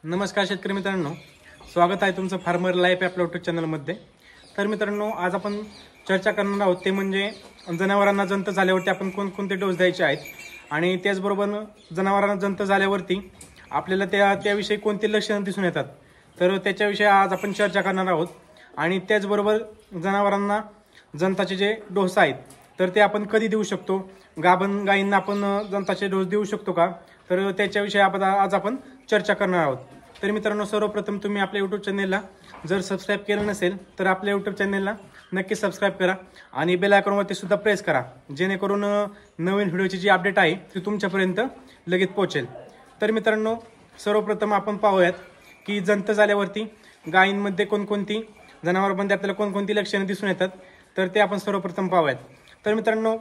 नमस्कार शेतकरी मित्रांनो, स्वागत आहे तुमचं फार्मर लाईफ आपल्या यूट्यूब चॅनलमध्ये। तर मित्रांनो, आज आपण चर्चा करणार आहोत ते म्हणजे जनावरांना जंत झाल्यावरती आपण कोणकोणते डोस द्यायचे आहेत आणि त्याचबरोबर जनावरांना जंत झाल्यावरती आपल्याला त्याविषयी कोणते लक्षणे दिसून येतात, तर त्याच्याविषयी आज आपण चर्चा करणार आहोत। आणि त्याचबरोबर जनावरांना जंताचे जे डोस आहेत तर ते आपण कधी देऊ शकतो, गाभण गायींना आपण जंताचे डोस देऊ शकतो का, तर त्याच्याविषयी आज आपण चर्चा करणार आहोत। तर मित्रांनो, सर्वप्रथम तुम्ही आपल्या यूट्यूब चॅनेलला जर सबस्क्राईब केलं नसेल तर आपल्या यूट्यूब चॅनेलला नक्की सबस्क्राईब करा आणि बेल आयकॉनवरती सुद्धा प्रेस करा, जेणेकरून नवीन व्हिडिओची जी अपडेट आहे ती तुमच्यापर्यंत लगेच पोहोचेल। तर मित्रांनो, सर्वप्रथम आपण पाहूयात की जंत झाल्यावरती गायींमध्ये कोणकोणती जनावरांमध्ये आपल्याला कोणकोणती लक्षणे दिसून येतात, तर ते आपण सर्वप्रथम पाहूयात। तर मित्रांनो,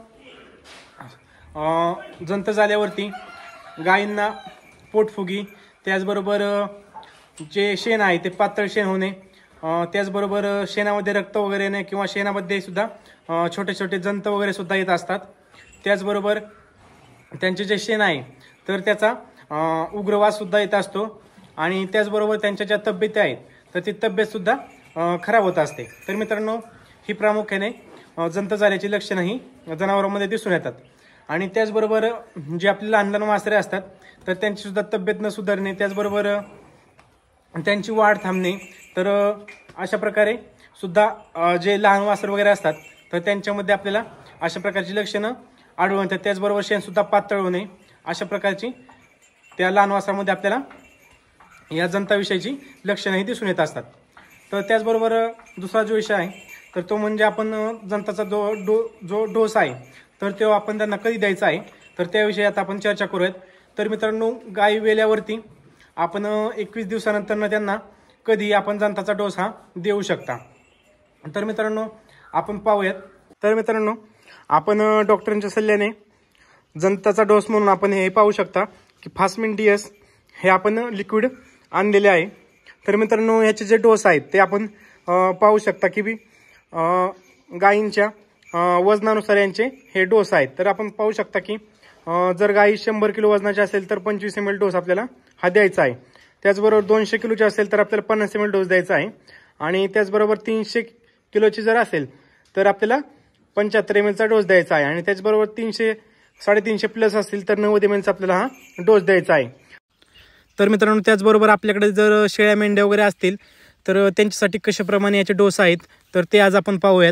जंत झाल्यावरती गायींना पोटफुगी, त्याचबरोबर जे शेण आहे ते पातळ शेण होणे, त्याचबरोबर शेणामध्ये रक्त वगैरे येणे किंवा शेणामध्ये सुद्धा छोटे छोटे जंत वगैरे सुद्धा येत असतात। त्याचबरोबर त्यांचे जे शेण आहे तर त्याचा उग्रवास सुद्धा येत असतो आणि त्याचबरोबर त्यांच्या ज्या तब्येती आहेत तर ती तब्येत सुद्धा खराब होत असते। तर मित्रांनो, ही प्रामुख्याने जंत झाल्याची लक्षणं ही जनावरांमध्ये दिसून येतात। आणि त्याचबरोबर जे आपले लहान लहान वासरे असतात तर त्यांची सुद्धा तब्येत न सुधारणे, त्याचबरोबर त्यांची वाढ थांबणे, तर अशा प्रकारे सुद्धा जे लहान वासर वगैरे असतात तर त्यांच्यामध्ये आपल्याला अशा प्रकारची लक्षणं आढळून येतात। त्याचबरोबर शेण सुद्धा पातळ होणे, अशा प्रकारची त्या लहान वासरामध्ये आपल्याला या जंताविषयीची लक्षणं ही दिसून येत असतात। तर त्याचबरोबर दुसरा जो विषय आहे तर तो म्हणजे आपण जंताचा जो डोस आहे तर तो आपण त्यांना कधी द्यायचा आहे, तर त्याविषयी आता आपण चर्चा करूयात। तर मित्रांनो, गायी वेल्यावरती आपण 21 दिवसानंतर त्यांना कधी आपण जंताचा डोस हा देऊ शकता। तर मित्रांनो, आपण पाहूयात। तर मित्रांनो, आपण डॉक्टरांच्या सल्ल्याने जंताचा डोस म्हणून आपण हे पाहू शकता की फास्मिन DS हे आपण लिक्विड आणलेले आहे। तर मित्रांनो, याचे जे डोस आहेत ते आपण पाहू शकता की गायींच्या वजनानुसार यांचे हे डोस आहेत। तर आपण पाहू शकता की जर गाई 100 किलो वजनाची असेल तर 25 ml डोस आपल्याला हा द्यायचा आहे। त्याचबरोबर 200 किलोची असेल तर आपल्याला 50 ml डोस द्यायचा आहे आणि त्याचबरोबर 300 किलोची जर असेल तर आपल्याला 75 ml चा डोस द्यायचा आहे आणि त्याचबरोबर 300-350 प्लस असतील तर 90 ml चा आपल्याला हा डोस द्यायचा आहे। तर मित्रांनो, त्याचबरोबर आपल्याकडे जर शेळ्या मेंढ्या वगैरे असतील तर त्यांच्यासाठी कशाप्रमाणे याचे डोस आहेत तर ते आज आपण पाहूयात।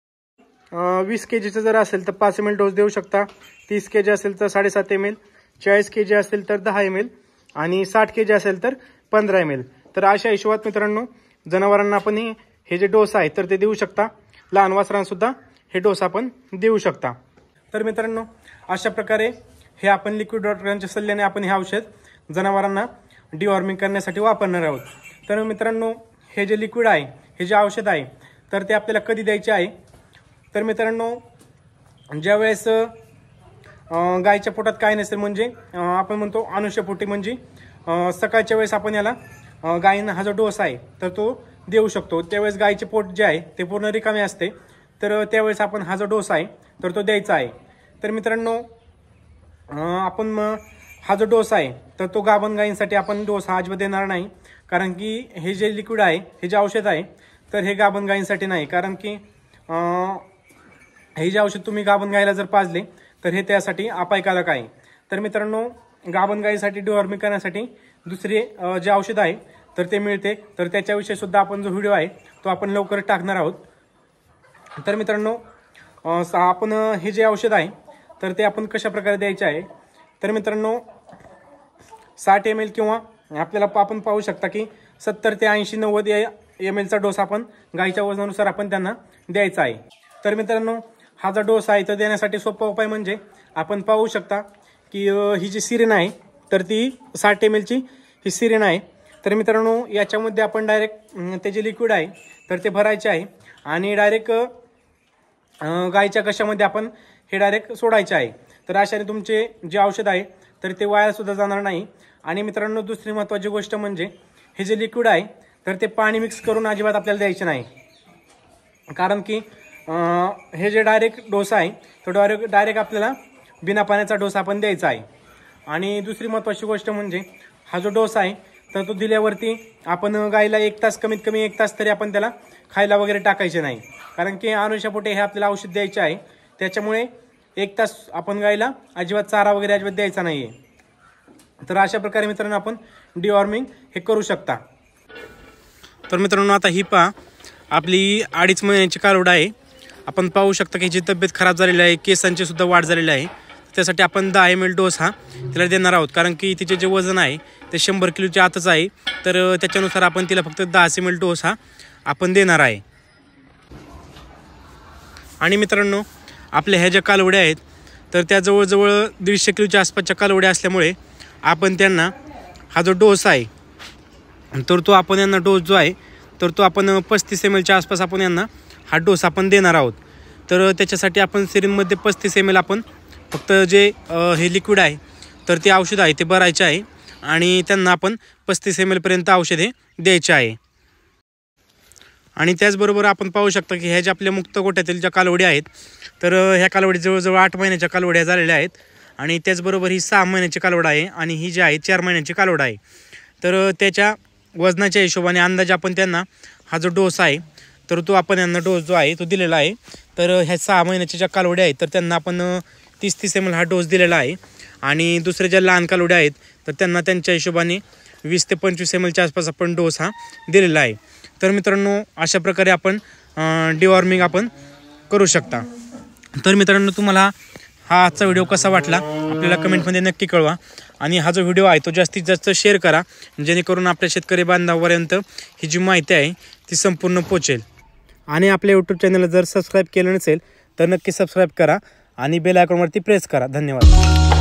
20 kgचं जर असेल तर 5 ml डोस देऊ शकता, 30 kg असेल तर 7.5 ml, 40 kg असेल तर 10 ml आणि 60 kg असेल तर 15 ml। तर अशा हिशोबात मित्रांनो, जनावरांना आपण हे जे डोस आहे तर ते देऊ शकता। लहान वासरांना सुद्धा हे डोस आपण देऊ शकता। तर मित्रांनो, अशा प्रकारे हे आपण लिक्विड डॉक्टरांच्या सल्ल्याने आपण हे औषध जनावरांना डिवॉर्मिंग करण्यासाठी वापरणार आहोत। तर मित्रांनो, हे जे लिक्विड आहे, हे जे औषध आहे तर ते आपल्याला कधी द्यायचे आहे, तर मित्रांनो, ज्यावेळेस गायच्या पोटात काय नसेल, म्हणजे आपण म्हणतो अनुष्यपोटी, म्हणजे सकाळच्या वेळेस आपण याला गायींना हा जो डोस आहे तर तो देऊ शकतो। त्यावेळेस गायीचे पोट जे आहे ते पूर्ण रिकामे असते, तर त्यावेळेस आपण हा जो डोस आहे तर तो द्यायचा आहे। तर मित्रांनो, आपण हा जो डोस आहे तर तो गाभण गायींसाठी आपण डोस हा अजिबात देणार नाही, कारण की हे जे लिक्विड आहे, हे जे औषध आहे तर हे गाभण गायींसाठी नाही, कारण की हे जे औषध तुम्ही गाभण गायीला जर पाजले तर हे त्यासाठी अपायकारक आहे। तर मित्रांनो, गाभण गायीसाठी डिवॉर्मिंग करण्यासाठी दुसरे जे औषध आहे तर ते मिळते, तर त्याच्याविषयी सुद्धा आपण जो व्हिडिओ आहे तो आपण लवकर टाकणार आहोत। तर मित्रांनो, आपण हे जे औषध आहे तर ते आपण कशा प्रकारे द्यायचे आहे, तर मित्रांनो 60 ml किंवा आपल्याला आपण पाहू शकता की 70 ते 80-90 ml चा डोस आपण गायीच्या वजनानुसार आपण त्यांना द्यायचा आहे। तर मित्रांनो, हा जो डोस आहे तर देण्यासाठी सोपा उपाय म्हणजे आपण पाहू शकता की ही जी सिरिन आहे तर ती 60 ml ची ही सिरिन आहे। तर मित्रांनो, याच्यामध्ये आपण डायरेक्ट ते जे लिक्विड आहे तर ते भरायचे आहे आणि डायरेक्ट गायीच्या घशामध्ये आपण हे डायरेक्ट सोडायचे आहे। तर अशाने तुमचे जे औषध आहे तर ते वाया सुद्धा जाणार नाही। आणि मित्रांनो, दुसरी महत्त्वाची गोष्ट म्हणजे हे जे लिक्विड आहे तर ते पाणी मिक्स करून अजिबात आपल्याला द्यायचे नाही, कारण की हे जे डायरेक्ट डोस आहे तो डायरेक्ट आपल्याला बिना पाण्याचा डोस आपण द्यायचा आहे। आणि दुसरी महत्त्वाची गोष्ट म्हणजे हा जो डोस आहे तर तो दिल्यावरती आपण गाईला 1 तास, कमीत कमी 1 तास तरी आपण त्याला खायला वगैरे टाकायचे नाही, कारण की अनुषापोटे हे आपल्याला औषध द्यायचे आहे, त्याच्यामुळे 1 तास आपण गाईला अजिबात चारा वगैरे अजिबात द्यायचा नाही आहे. तर अशा प्रकारे मित्रांनो आपण डिवॉर्मिंग हे करू शकता. तर मित्रांनो आता ही पहा आपली 2.5 महिन्याची कालवड आहे. आपण पाहू शकता की जी तब्येत खराब झालेली आहे, केसांची सुद्धा वाढ झालेली आहे. त्यासाठी आपण 10 ml डोस हा तिला देणार आहोत, कारण की तिचे जे वजन आहे ते 100 किलोच्या आतच आहे. तर त्याच्यानुसार आपण तिला फक्त 10 ml डोस हा आपण देणार आहे. आणि मित्रांनो आपल्या ह्या ज्या कालवड्या आहेत तर त्या जवळजवळ 150 किलोच्या आसपासच्या कालवड्या असल्यामुळे आपण त्यांना हा जो डोस आहे तर तो आपण यांना डोस जो आहे तर तो आपण 35 mlच्या आसपास आपण यांना हा डोस आपण देणार आहोत. तर त्याच्यासाठी आपण सिरिंजमध्ये 35 ml आपण फक्त जे हे लिक्विड आहे तर ते औषध आहे ते भरायचे आहे आणि त्यांना आपण 35 ml पर्यंत औषधे द्यायचे आहे. आणि त्याचबरोबर आपण पाहू शकता की ह्या ज्या आपल्या मुक्त गोठ्यातील ज्या कालवड्या आहेत तर ह्या कालवडी जवळजवळ 8 महिन्याच्या कालवड्या झालेल्या आहेत. आणि त्याचबरोबर ही 6 महिन्याची कालवड आहे आणि ही जी आहे 4 महिन्याची कालवड आहे. तर त्याच्या वजनाच्या हिशोबाने अंदाजे आपण त्यांना हा जो डोस आहे तर तो आपण यांना डोस जो आहे तो दिलेला आहे. तर ह्या 6 महिन्याच्या ज्या कालवड्या आहेत तर त्यांना आपण 30 ml हा डोस दिलेला आहे. आणि दुसऱ्या ज्या लहान कालवड्या आहेत तर त्यांना त्यांच्या हिशोबाने 20 ते 25 mlच्या आसपास आपण डोस हा दिलेला आहे. तर मित्रांनो अशा प्रकारे आपण डिवॉर्मिंग आपण करू शकता. तर मित्रांनो तुम्हाला हा आजचा व्हिडिओ कसा वाटला आपल्याला कमेंटमध्ये नक्की कळवा. आणि हा जो व्हिडिओ आहे तो जास्तीत जास्त शेअर करा, जेणेकरून आपल्या शेतकरी बांधवापर्यंत ही जी माहिती आहे ती संपूर्ण पोहोचेल. आणि आपल्या यूट्यूब चॅनलला जर सबस्क्राईब केलं नसेल तर नक्की सबस्क्राईब करा आणि बेल आयकॉनवरती प्रेस करा. धन्यवाद.